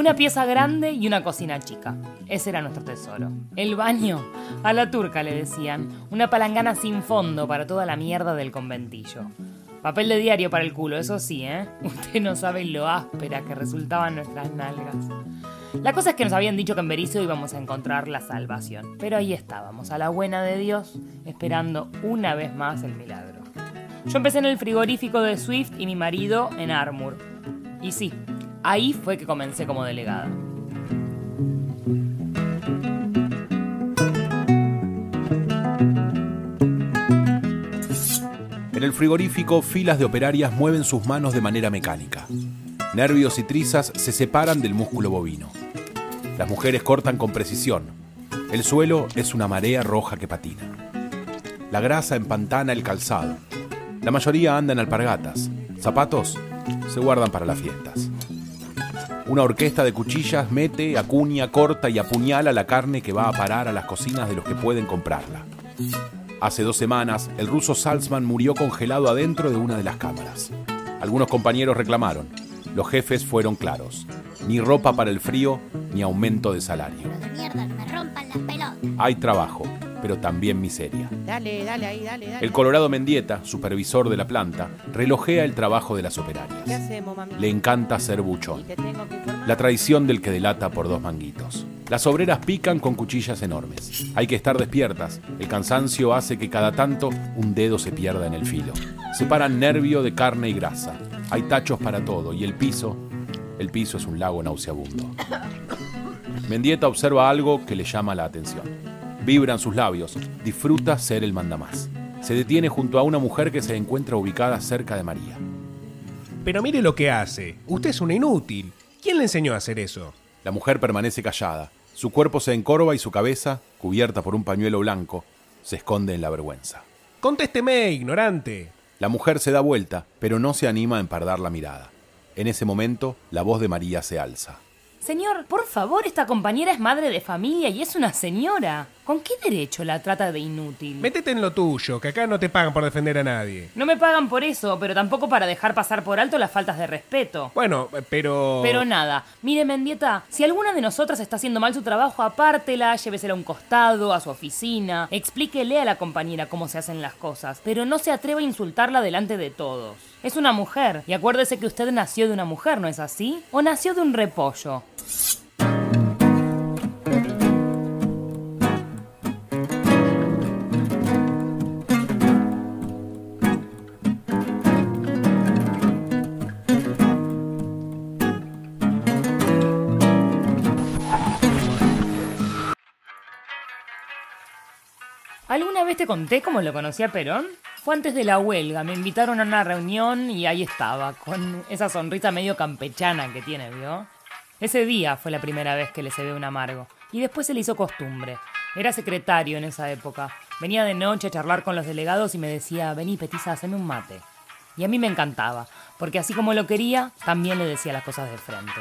Una pieza grande y una cocina chica. Ese era nuestro tesoro. El baño, a la turca le decían. Una palangana sin fondo para toda la mierda del conventillo. Papel de diario para el culo, eso sí, ¿eh? Usted no sabe lo áspera que resultaban nuestras nalgas. La cosa es que nos habían dicho que en Berisso íbamos a encontrar la salvación. Pero ahí estábamos, a la buena de Dios, esperando una vez más el milagro. Yo empecé en el frigorífico de Swift y mi marido en Armour. Y sí, ahí fue que comencé como delegada. En el frigorífico, filas de operarias mueven sus manos de manera mecánica. Nervios y trizas se separan del músculo bovino. Las mujeres cortan con precisión. El suelo es una marea roja que patina. La grasa empantana el calzado. La mayoría anda en alpargatas. Zapatos se guardan para las fiestas. Una orquesta de cuchillas mete, acuña, corta y apuñala la carne que va a parar a las cocinas de los que pueden comprarla. Hace 2 semanas, el ruso Salzman murió congelado adentro de una de las cámaras. Algunos compañeros reclamaron. Los jefes fueron claros. Ni ropa para el frío, ni aumento de salario. Pero de mierda, no me rompan las pelotas. Hay trabajo, pero también miseria. Dale, ahí, dale. El Colorado Mendieta, supervisor de la planta, relojea el trabajo de las operarias. ¿Qué hacemos, mami? Le encanta ser buchón. Y te tengo que informar. La traición del que delata por 2 manguitos. Las obreras pican con cuchillas enormes. Hay que estar despiertas. El cansancio hace que cada tanto un dedo se pierda en el filo. Separan nervio de carne y grasa. Hay tachos para todo y el piso es un lago nauseabundo. Mendieta observa algo que le llama la atención. Vibran sus labios. Disfruta ser el mandamás. Se detiene junto a una mujer que se encuentra ubicada cerca de María. Pero mire lo que hace. Usted es una inútil. ¿Quién le enseñó a hacer eso? La mujer permanece callada. Su cuerpo se encorva y su cabeza, cubierta por un pañuelo blanco, se esconde en la vergüenza. Contésteme, ignorante. La mujer se da vuelta, pero no se anima a empardar la mirada. En ese momento, la voz de María se alza. Señor, por favor, esta compañera es madre de familia y es una señora. ¿Con qué derecho la trata de inútil? Métete en lo tuyo, que acá no te pagan por defender a nadie. No me pagan por eso, pero tampoco para dejar pasar por alto las faltas de respeto. Bueno, pero... Pero nada. Mire, Mendieta, si alguna de nosotras está haciendo mal su trabajo, apártela, llévesela a un costado, a su oficina. Explíquele a la compañera cómo se hacen las cosas, pero no se atreva a insultarla delante de todos. Es una mujer, y acuérdese que usted nació de una mujer, ¿no es así? ¿O nació de un repollo? ¿Alguna vez te conté cómo lo conocí a Perón? Fue antes de la huelga, me invitaron a una reunión y ahí estaba, con esa sonrisa medio campechana que tiene, ¿vio? Ese día fue la primera vez que le se ve un amargo, y después se le hizo costumbre. Era secretario en esa época. Venía de noche a charlar con los delegados y me decía, vení petiza, haceme un mate. Y a mí me encantaba, porque así como lo quería, también le decía las cosas de frente.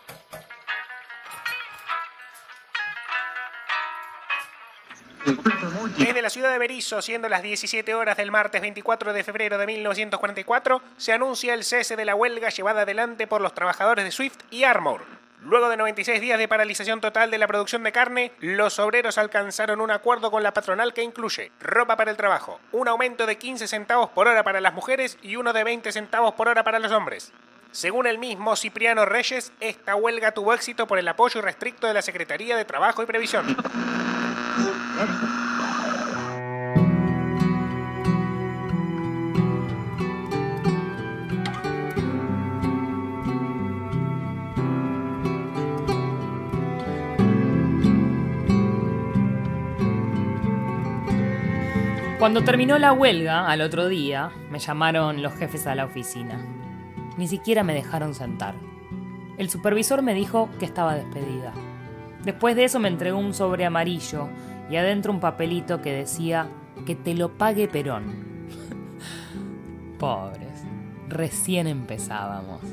Desde la ciudad de Berisso, siendo las 17 horas del martes 24 de febrero de 1944, se anuncia el cese de la huelga llevada adelante por los trabajadores de Swift y Armour. Luego de 96 días de paralización total de la producción de carne, los obreros alcanzaron un acuerdo con la patronal que incluye ropa para el trabajo, un aumento de 15 centavos por hora para las mujeres y uno de 20 centavos por hora para los hombres. Según el mismo Cipriano Reyes, esta huelga tuvo éxito por el apoyo irrestricto de la Secretaría de Trabajo y Previsión. Cuando terminó la huelga, al otro día, me llamaron los jefes a la oficina. Ni siquiera me dejaron sentar. El supervisor me dijo que estaba despedida. Después de eso me entregó un sobre amarillo y adentro un papelito que decía que te lo pague Perón. Pobres, recién empezábamos.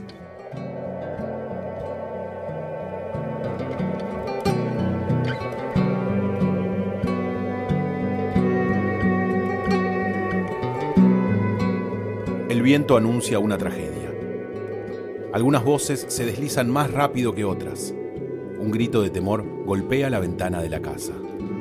El viento anuncia una tragedia. Algunas voces se deslizan más rápido que otras. Un grito de temor golpea la ventana de la casa.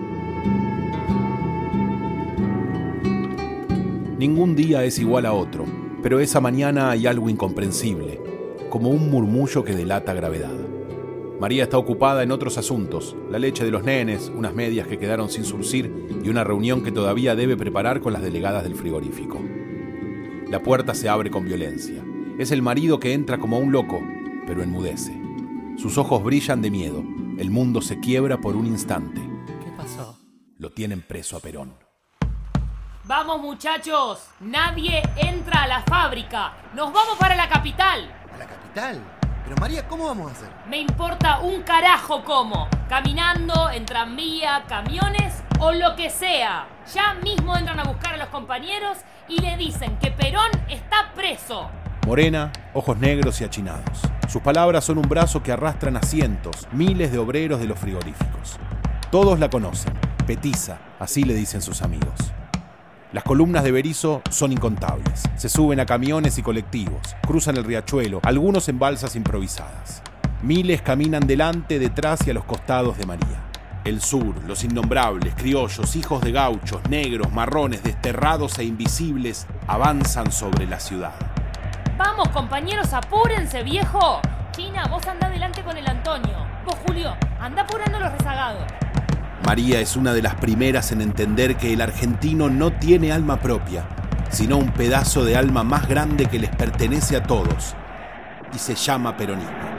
Ningún día es igual a otro, pero esa mañana hay algo incomprensible, como un murmullo que delata gravedad. María está ocupada en otros asuntos, la leche de los nenes, unas medias que quedaron sin surcir y una reunión que todavía debe preparar con las delegadas del frigorífico. La puerta se abre con violencia. Es el marido que entra como un loco, pero enmudece. Sus ojos brillan de miedo. El mundo se quiebra por un instante. ¿Qué pasó? Lo tienen preso a Perón. ¡Vamos, muchachos! ¡Nadie entra a la fábrica! ¡Nos vamos para la capital! ¿A la capital? Pero María, ¿cómo vamos a hacer? Me importa un carajo cómo. Caminando, en tranvía, camiones o lo que sea. Ya mismo entran a buscar a los compañeros y le dicen que Perón está preso. Morena, ojos negros y achinados. Sus palabras son un brazo que arrastran a cientos, miles de obreros de los frigoríficos. Todos la conocen. Petiza, así le dicen sus amigos. Las columnas de Berisso son incontables. Se suben a camiones y colectivos, cruzan el riachuelo, algunos en balsas improvisadas. Miles caminan delante, detrás y a los costados de María. El sur, los innombrables, criollos, hijos de gauchos, negros, marrones, desterrados e invisibles, avanzan sobre la ciudad. Vamos, compañeros, apúrense, viejo. China, vos andá adelante con el Antonio. Vos, Julio, andá apurando los rezagados. María es una de las primeras en entender que el argentino no tiene alma propia, sino un pedazo de alma más grande que les pertenece a todos, y se llama peronismo.